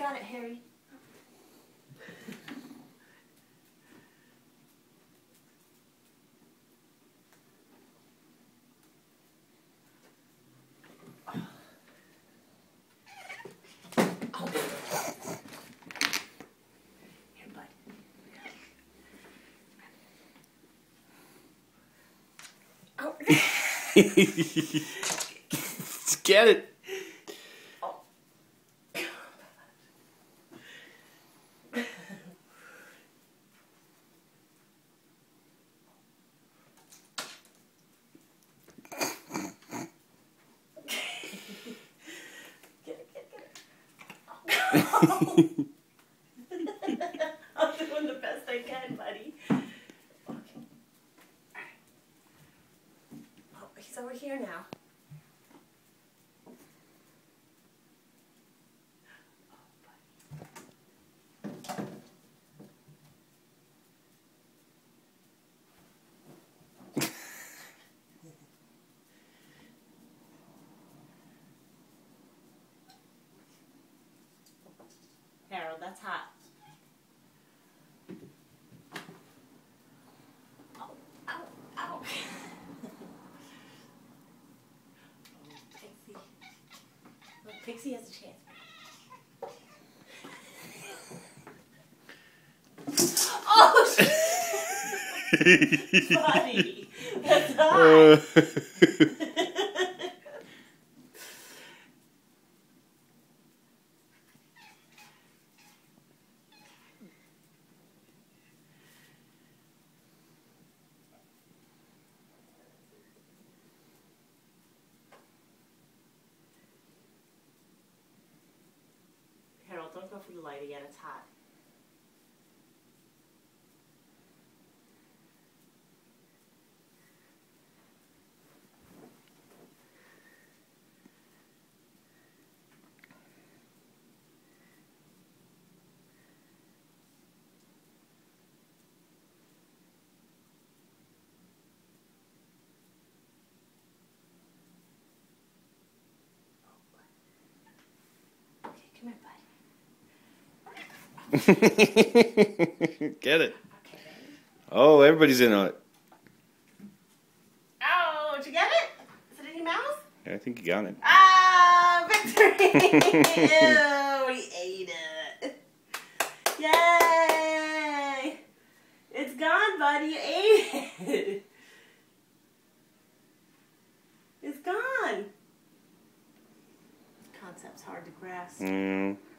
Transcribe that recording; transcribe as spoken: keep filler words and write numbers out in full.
got it, Harry. Oh. Here, bud. Oh. Get it. Oh. Get it, get it, get it. Oh. I'm doing the best I can, buddy. Okay. Alright. Oh, he's over here now. Harold, that's hot. Ow, ow, ow. Pixie. Look, Pixie has a chance. Oh, shit. Buddy, that's hot. Harold, don't go for the light again. It's hot. Okay, come here, bud. Get it. Okay, ready? Oh, everybody's in on it. Oh, did you get it? Is it in your mouth? Yeah, I think you got it. Ah, victory! Ew, he ate it. Yay! It's gone, buddy. You ate it. It's gone. Concept's hard to grasp. Mm.